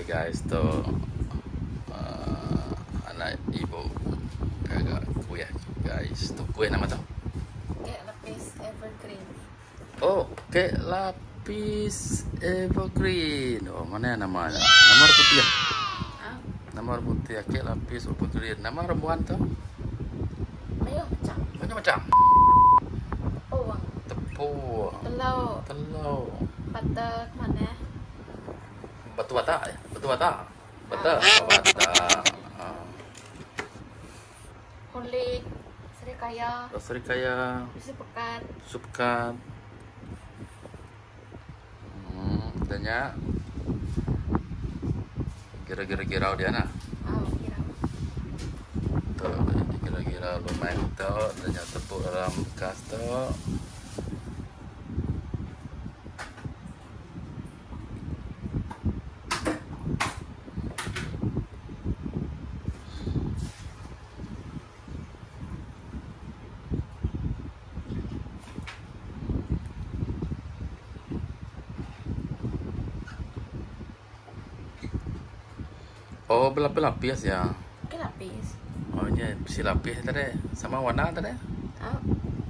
guys, tuh anak ibu kagak kue guys, tuh kue nama tuh. Kayak lapis evergreen. Oh, kayak lapis evergreen. Oh, mana ya namanya? Nomor putih ya? Ah, Nomor putih ya, kayak lapis evergreen. Nama rembuan tuh? ayo macam. Macam-macam. Tepung, Tepung, telur, telur, butter mana? batu bata ya? Batu bata. Bata. Kulit, serikaya, Serikaya, susu pekat, sup pekat. Tanya kira-kira dia nah. kira. Tuh, kira-kira lumayan tuh, tanya tepuk dalam bekas tuh. Oh, berlapis ya. Kayak lapis. Oh, ini si lapis tadi sama warna tadi. Ah,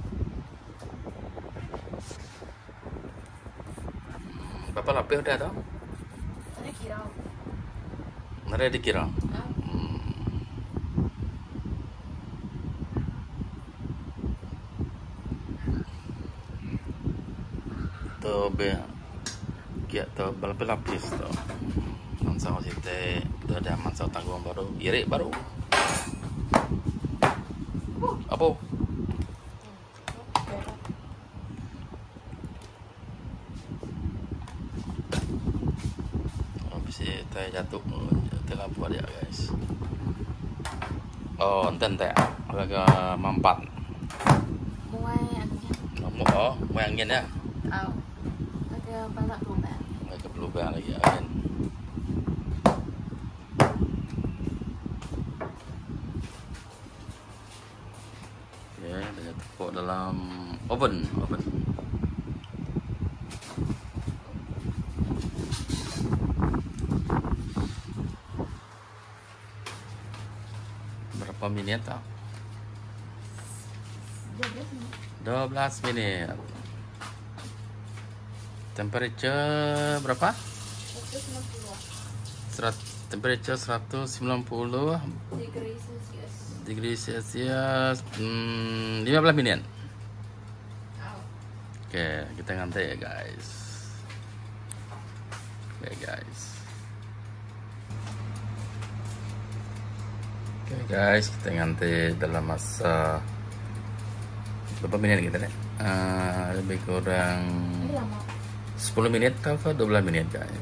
Berapa lapis udah tuh? tadi kira. Nara dikira. Ah, Tuh be, kia tuh berlapis tuh. Mansau site, tuh ada mansau tanggung baru, irik baru. Apa? Oh, bisa teh jatuh, lampu dia guys. Oh, enten agak mampat. mulai anunya. Oh, mau angin ya? Ah, ada balak berubah. Nggak ke berubah lagi angin. Ya, dia tepuk dalam oven. Berapa menit tau? 12 menit. Temperature berapa? 190 Temperature 190 degree Celsius. degree Celsius, 15 menit. Ah, Oke, kita ngantai ya guys. Oke guys, kita ngantai dalam masa berapa menit kita deh? Lebih kurang ini lama. 10 menit atau 12 menit guys.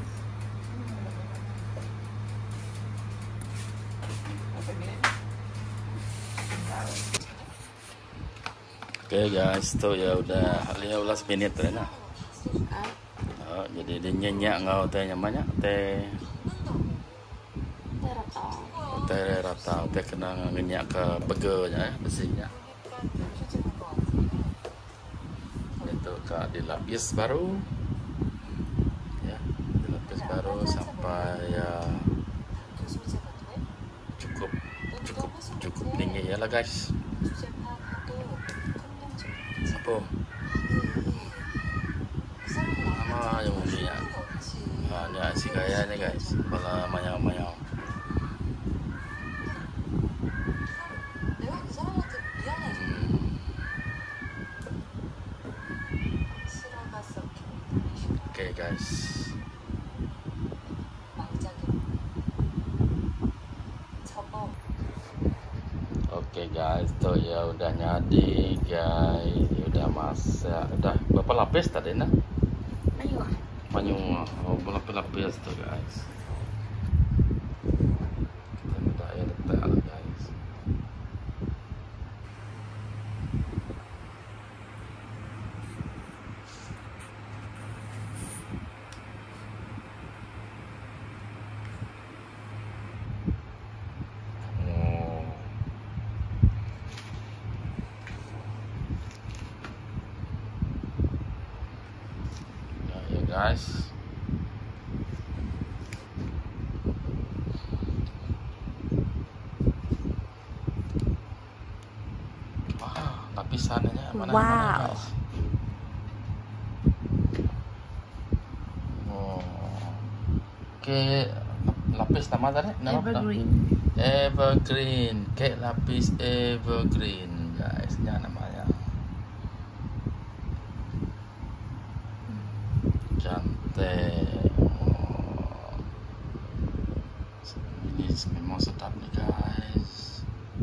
Oke guys, tuh ya udah 15 menit tuh nah. Ah, Oh, jadi dia nyenyak ngau teh namanya teh rata teh kena ngenyak ke peganya ya besinya. Itu kak dilapis baru ya, dilapis baru sampai ya cukup tinggi ya lah guys. Apa nama yang umumnya ini si kaya nih guys, kepala mayang-mayang. Oke guys. Oke guys, tuh ya udah nyadi guys, udah masak, udah berapa lapis tadi nah? ayo. Banyak, oh berlapis-lapis tuh guys. Kita udah ya detail guys. guys. lapisannya mana Wow. guys. Oh. Oke, lapis nama tadi nama apa? Evergreen. Evergreen, kayak lapis evergreen guys, ini namanya. Cantik. Oh. Ini memang sedap nih guys.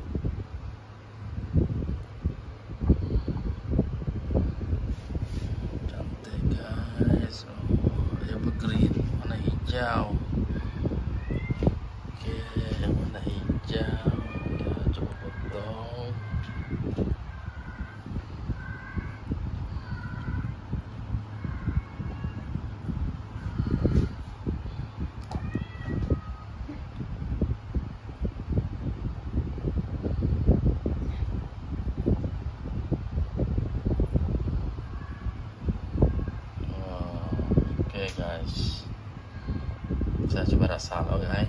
Cantik guys. Oh, evergreen warna hijau. Oke, warna hijau. Kita coba potong. Oke guys, saya coba rasa lo guys.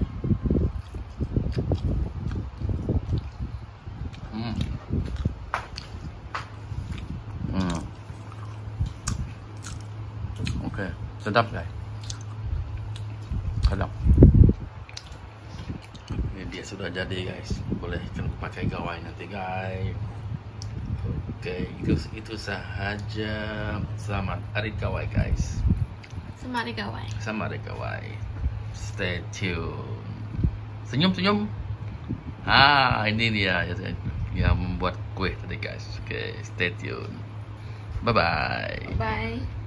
Oke, sedap guys. Sedap. Ini dia sudah jadi guys. Boleh kan pakai gawai nanti guys. Oke, itu sahaja. Selamat Hari Gawai guys. Selamat kawan. Selamat Hari Gawai. Stay tune. Senyum-senyum. Ini dia yang membuat kue tadi guys. Oke, stay tune. Bye bye. Bye.